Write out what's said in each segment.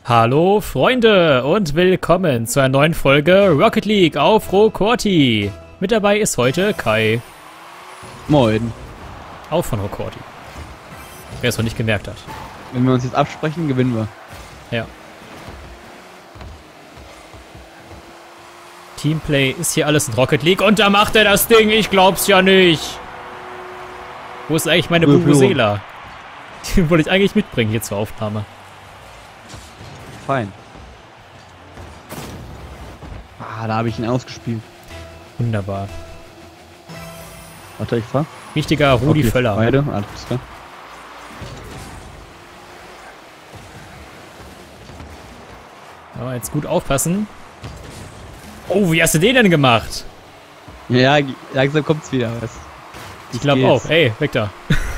Hallo Freunde und willkommen zu einer neuen Folge Rocket League auf Rokorti. Mit dabei ist heute Kai. Moin. Auch von Rokorti. Wer es noch nicht gemerkt hat. Wenn wir uns jetzt absprechen, gewinnen wir. Ja. Teamplay ist hier alles in Rocket League und da macht er das Ding, ich glaub's ja nicht. Wo ist eigentlich meine Vuvuzela? Die wollte ich eigentlich mitbringen hier zur Aufnahme. Fein. Ah, da habe ich ihn ausgespielt. Wunderbar. Warte, ich fahr. Richtiger Rudi Okay, Völler. beide, alles klar. Ja, jetzt gut aufpassen. Oh, wie hast du den denn gemacht? Ja, langsam kommt's wieder. Ich glaube auch. Ey, weg da.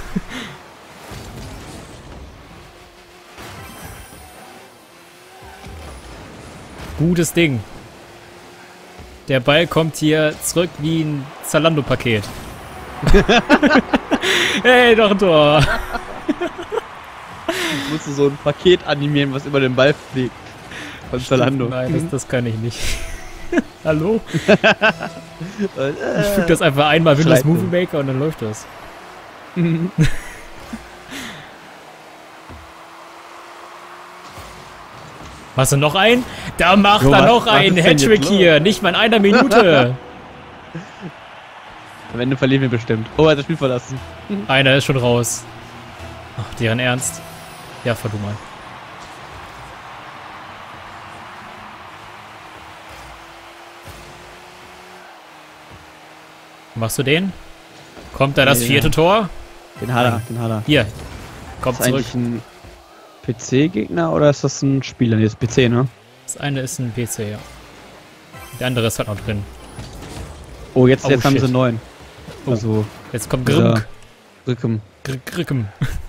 Gutes Ding. Der Ball kommt hier zurück wie ein Zalando-Paket. Hey, doch ein Tor. Ich musste so ein Paket animieren, was über den Ball fliegt. Von Zalando. Nein, das kann ich nicht. Hallo? Ich füge das einfach einmal Windows Movie Maker und dann läuft das. Hast du noch einen? Da macht er noch einen Hattrick hier. Nicht mal in einer Minute. Am Ende verlieren wir bestimmt. Oh, er hat das Spiel verlassen. Einer ist schon raus. Ach, deren Ernst. Ja, fahr du mal. Machst du den? Kommt da das vierte Tor? Den hat er, den hat er. Hier. Kommt ist zurück. Ist eigentlich ein PC-Gegner oder ist das ein Spieler? Nee, das ist PC, ne? Das eine ist ein PC, ja. Der andere ist halt noch drin. Oh, jetzt haben sie 9. Oh. Also, jetzt kommt Grimk. Grimm.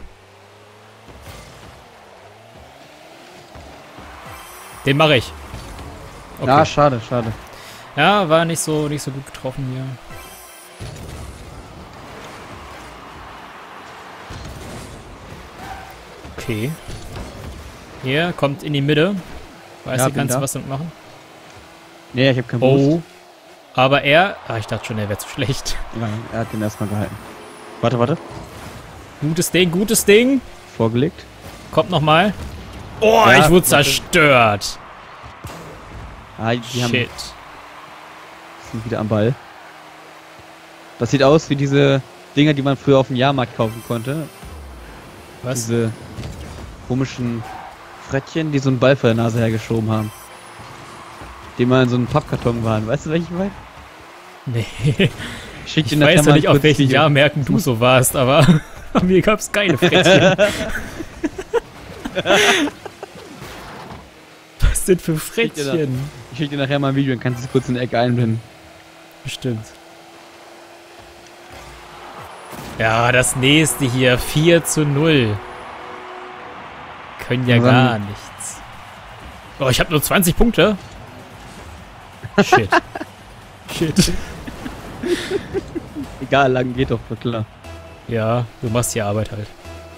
Den mache ich. Okay. Ja, schade. Ja, war nicht so gut getroffen hier. Okay. Hier, kommt in die Mitte. Weißt du, kannst du was damit machen? Nee, ich hab keinen Boost. Oh. Aber er... Ah, ich dachte schon, er wäre zu schlecht. Ja, er hat den erstmal gehalten. Warte. Gutes Ding. Vorgelegt. Kommt nochmal. Oh, ja, ich wurde zerstört. Ah, die Shit. Sind wieder am Ball. Das sieht aus wie diese Dinger, die man früher auf dem Jahrmarkt kaufen konnte. Was? Diese komischen Frettchen, die so einen Ball vor der Nase hergeschoben haben. Die mal in so einem Pappkarton waren. Weißt du, welche ich meine? Nee. Ich weiß ja nicht, auf welchen Jahrmärkten du so warst, aber mir gab's geile Frettchen. Was sind für Frettchen? Ich schick dir nachher mal ein Video, dann kannst du es kurz in der Ecke einblenden. Bestimmt. Ja, das nächste hier. 4:0. Können ja gar nichts. Oh, ich habe nur 20 Punkte. Shit. Egal, lang geht doch, klar. Ja, du machst die Arbeit halt.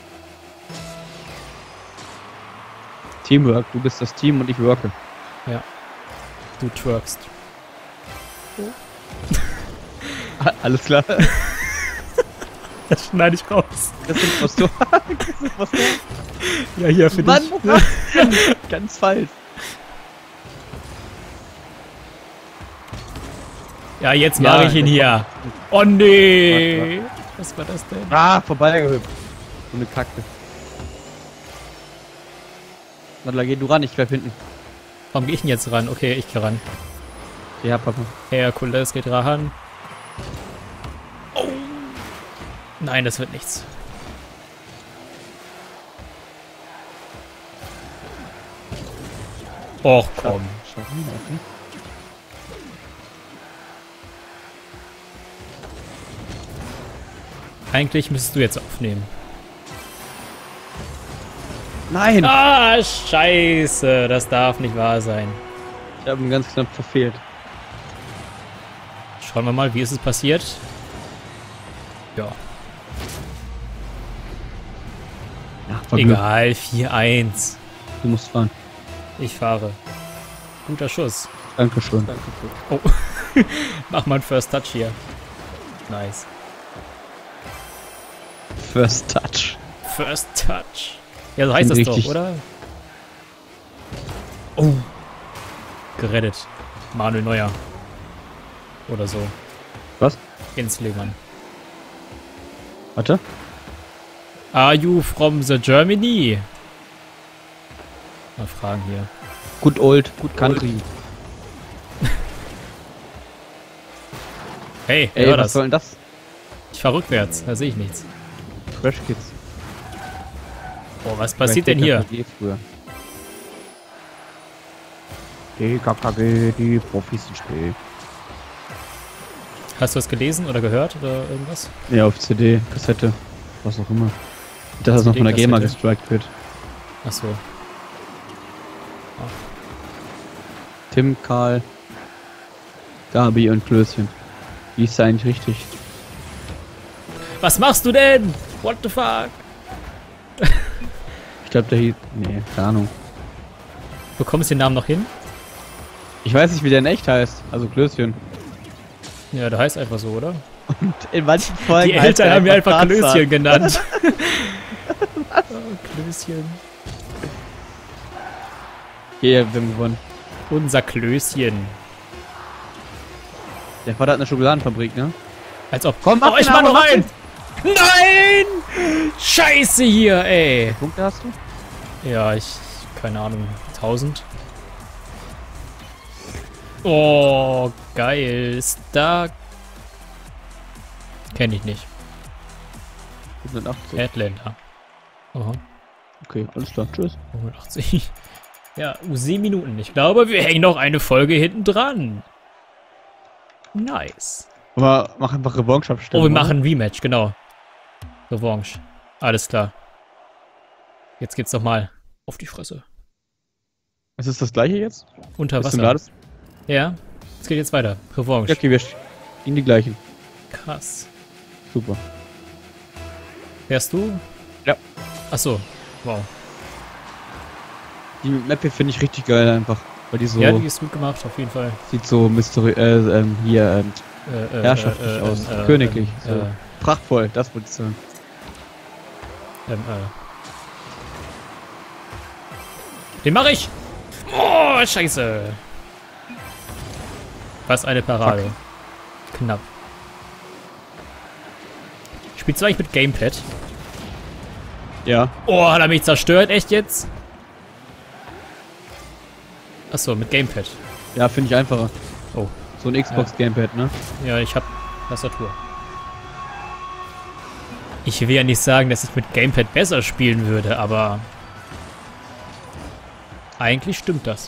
Teamwork, du bist das Team und ich worke. Ja. Du twerkst. Alles klar. Das schneide ich raus. Was du? Ja, hier für dich. Mann, ganz falsch. Ja, jetzt mache ich ihn hier. Oh nee. Was war das denn? Ah, vorbeigehüpft. So eine Kacke. Warte, geh du ran, ich bleib hinten. Warum gehe ich denn jetzt ran? Okay, ich gehe ran. Ja, Papa. Herkules geht ran. Oh. Nein, das wird nichts. Och, komm. Eigentlich müsstest du jetzt aufnehmen. Nein! Ah, scheiße. Das darf nicht wahr sein. Ich habe ihn ganz knapp verfehlt. Schauen wir mal, wie ist es passiert. Ja. Ja, Egal, 4-1. Du musst fahren. Ich fahre. Guter Schuss. Dankeschön. Oh. Mach mal einen First Touch hier. Nice. First Touch. First Touch. Ja, so heißt das doch, oder? Oh. Gerettet. Manuel Neuer. Oder so. Was? Jens Lehmann. Warte. Are you from the Germany? Mal fragen hier. Good old, good country. Hey, Ey, hör was das. soll denn das? Ich fahr rückwärts, da sehe ich nichts. Crash Kids. Oh, was passiert denn hier? DKKG, die Profis sind spät. Hast du das gelesen oder gehört oder irgendwas? Ja, auf CD, Kassette, was auch immer. Dass das noch von der GEMA gestrikt wird. Achso. Tim, Karl, Gabi und Klößchen. Wie ist da eigentlich richtig? Was machst du denn? What the fuck? Ich glaube, der hieß... Nee, keine Ahnung. Bekommst du den Namen noch hin? Ich weiß nicht, wie der in echt heißt. Also Klößchen. Ja, der heißt einfach so, oder? Und in manchen Folgen die Eltern haben mir einfach Klößchen genannt. Oh, Klößchen. Hier, wir haben gewonnen. Unser Klößchen. Der Vater hat eine Schokoladenfabrik, ne? Als ob. Komm, oh, ich mach noch rein! Nein! Scheiße hier, ey! Wie viele Punkte hast du? Ja, keine Ahnung. 1000. Oh, geil. Stark. Kenn ich nicht. 180. Atlanta. Aha. Okay, alles klar. Tschüss. 180. Ja, 7 Minuten. Ich glaube, wir hängen noch eine Folge hinten dran. Nice. Aber mach einfach Revanche abstimmen. Oh, wir machen ein Rematch, genau. Revanche. Alles klar. Jetzt geht's doch mal auf die Fresse. Ist es das gleiche jetzt? Unter Bist du Wasser. Ja, es geht jetzt weiter. Revanche. Ja, okay, wir spielen die gleichen. Krass. Super. Fährst du? Ja. Achso. Wow. Die Map hier finde ich richtig geil einfach. Weil die so... Ja, die ist gut gemacht, auf jeden Fall. Sieht so herrschaftlich aus. Königlich. So. Prachtvoll, das würde ich sagen. Den mache ich! Oh, scheiße! Was eine Parade. Fuck. Knapp. Spielst du eigentlich mit Gamepad? Ja. Oh, hat er mich zerstört? Echt jetzt? Achso, mit Gamepad. Ja, finde ich einfacher. Oh. So ein Xbox-Gamepad, ne? Ja, ich hab Tastatur. Ich will ja nicht sagen, dass ich mit Gamepad besser spielen würde, aber... Eigentlich stimmt das.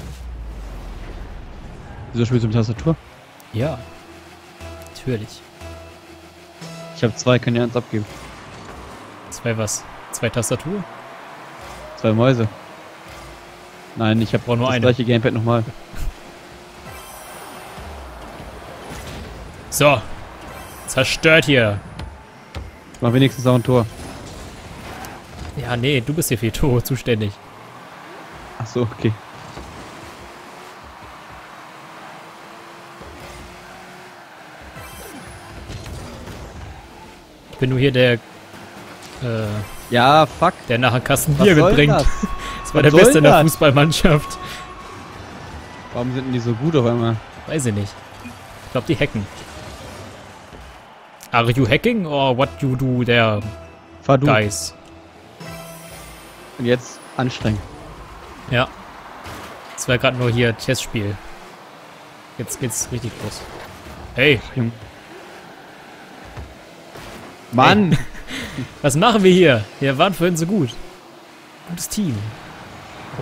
Wieso spielst du mit Tastatur? Ja. Natürlich. Ich habe 2, kann ja eins abgeben. 2 was? 2 Tastatur? 2 Mäuse. Nein, ich habe nur das eine. gleiche Gamepad nochmal. So. Zerstört hier. Ich mach wenigstens auch ein Tor. Ja, nee, du bist hier für die Tore zuständig. Ach so, okay. Ich bin nur hier der, Ja, fuck. der nachher Kasten Was Bier soll mitbringt. das? Das war Was der Beste soll in der das? Fußballmannschaft. Warum sind denn die so gut auf einmal? Weiß ich nicht. Ich glaube, die hacken. Are you hacking or what you do there, Fahr du. guys? Und jetzt anstrengend. Ja. Das war gerade nur hier Testspiel. Jetzt geht's richtig los. Hey, Mann! Hey. Was machen wir hier? Wir waren vorhin so gut. Gutes Team. Oh.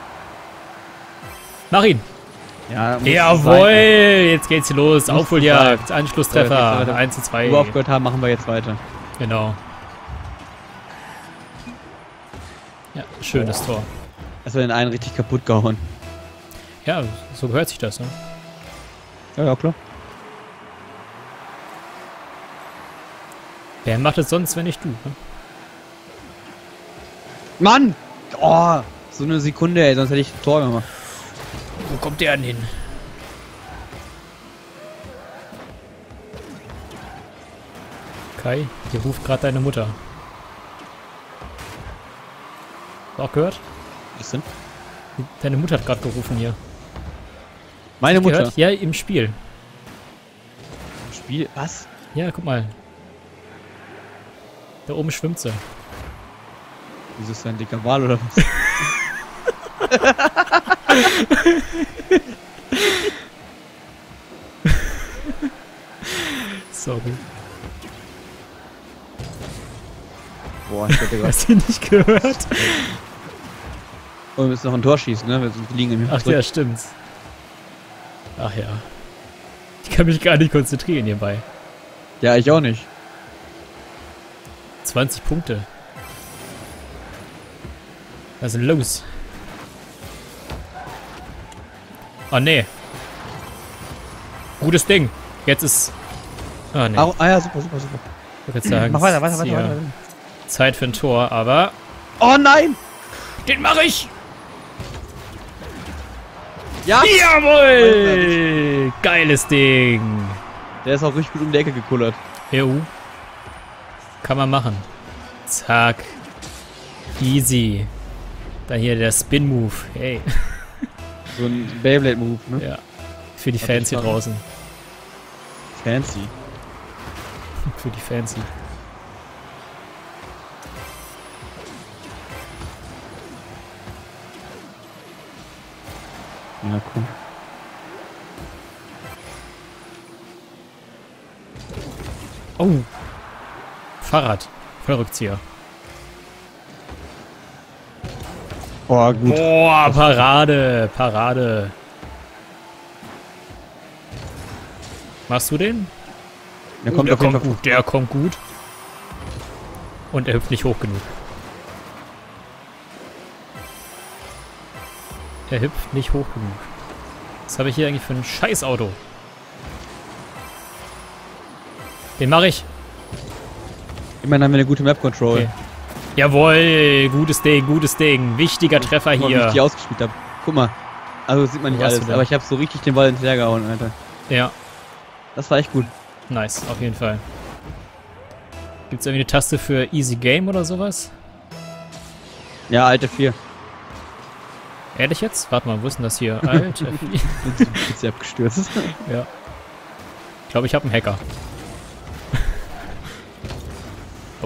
Mach ihn! Ja, muss Jawohl! sein. Jetzt geht's hier los. Muss Aufholjagd, sein. Anschlusstreffer. So, 1:2. Wo wir aufgehört haben, machen wir jetzt weiter. Genau. Ja, schönes Tor. Dass wir den einen richtig kaputt gehauen. Ja, so gehört sich das, ne? Ja, klar. Wer macht es sonst, wenn nicht du? Ne? Mann! Oh! so eine Sekunde, ey, sonst hätte ich ein Tor gemacht. Wo kommt der denn hin? Kai, hier ruft gerade deine Mutter. Hast du auch gehört? Was denn? Deine Mutter hat gerade gerufen hier. Meine Mutter? Gehört? Ja, im Spiel. Im Spiel? Was? Ja, guck mal. Da oben schwimmt sie. Wieso ist das ein dicker Wal oder was? Sorry. Boah, ich hätte gerade. Hast du nicht gehört? Oh, wir müssen noch ein Tor schießen, ne? Wir liegen im Ach ja, stimmt's. Ach ja. Ich kann mich gar nicht konzentrieren hierbei. Ja, ich auch nicht. 20 Punkte. Was ist denn los? Oh nee. Gutes Ding. Jetzt ist... Ah nee. Ah ja, super, super, super. Ich würde sagen, Mach weiter, weiter, weiter, weiter. Zeit für ein Tor, aber... Oh nein! Den mache ich! Ja! Jawohl! Geiles Ding! Der ist auch richtig gut um die Ecke gekullert. EU. Kann man machen. Zack. Easy. Dann hier der Spin-Move. Hey. So ein Beyblade-Move, ne? Ja. Für die Fans hier draußen. Fancy. Für die Fans. Ja, cool. Oh. Fahrrad. Vollrückzieher. Boah, gut. Boah, Parade. Parade. Machst du den? Der kommt auf jeden Fall gut. Der kommt gut. Und er hüpft nicht hoch genug. Er hüpft nicht hoch genug. Was habe ich hier eigentlich für ein Scheißauto? Den mache ich. Immerhin haben wir eine gute Map-Control. Okay. Jawohl, gutes Ding, gutes Ding. Wichtiger Treffer Guck mal, wie hier. ich die ausgespielt habe. Guck mal. Also sieht man nicht Wo warst alles, du denn? aber ich habe so richtig den Ball hinterhergehauen, Alter. Ja, Das war echt gut. nice, auf jeden Fall. Gibt es irgendwie eine Taste für Easy Game oder sowas? Ja, Alte 4. Ehrlich jetzt? Warte mal, wo ist denn das hier? Alt F4. Ist ja abgestürzt. Ja. Ich glaube, ich habe einen Hacker. Oh.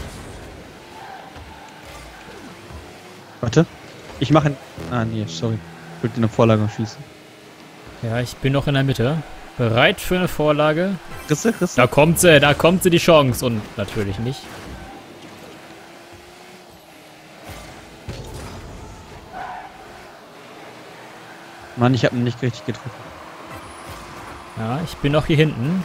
Warte. Ich mache... Ah, nee, sorry. Ich wollte eine Vorlage schießen. Ja, ich bin noch in der Mitte. Bereit für eine Vorlage. Risse? Da kommt sie, die Chance. Und natürlich nicht. Mann, ich habe ihn nicht richtig getroffen. Ja, ich bin noch hier hinten.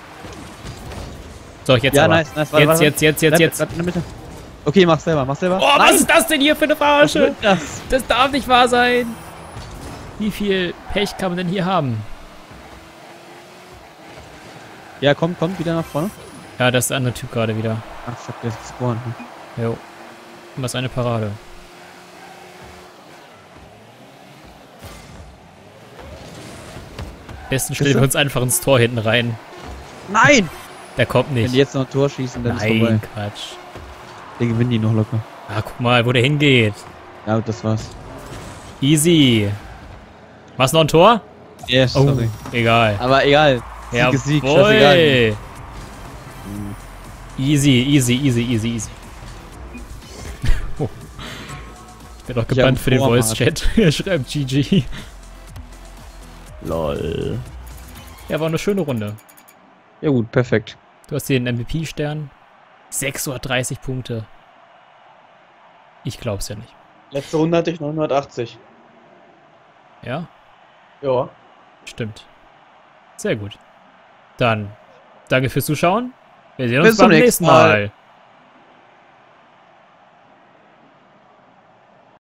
So, jetzt Ja, aber. nice, warte. Jetzt. Bleib in der Mitte. Okay, mach selber. Oh, was ist das denn hier für eine Verarsche? Das? Das darf nicht wahr sein. Wie viel Pech kann man denn hier haben? Ja, komm wieder nach vorne. Ja, das ist der andere Typ gerade wieder. Ach, fuck, der ist gespawnt. Ne? Jo. Und was eine Parade. Besten stellen wir uns einfach ins Tor hinten rein. Nein! Der kommt Wenn nicht. die jetzt noch ein Tor schießen, dann ist Nein, vorbei. Quatsch. Der gewinnen die noch locker. Ah, guck mal, wo der hingeht. Ja, das war's. Easy. Machst du noch ein Tor? Yes, Oh, sorry. egal. Aber egal. Sieg ist Sieg, scheißegal. Jawohl. Easy. Oh. Ich bin doch gebannt für den Voice-Chat. Er schreibt GG. Lol. Ja, war eine schöne Runde. Ja gut, perfekt. Du hast hier den MVP-Stern. 630 Punkte. Ich glaub's ja nicht. Letzte Runde hatte ich 980. Ja? Ja. Stimmt. Sehr gut. Dann danke fürs Zuschauen. Wir sehen uns Bis zum beim nächsten nächsten Mal.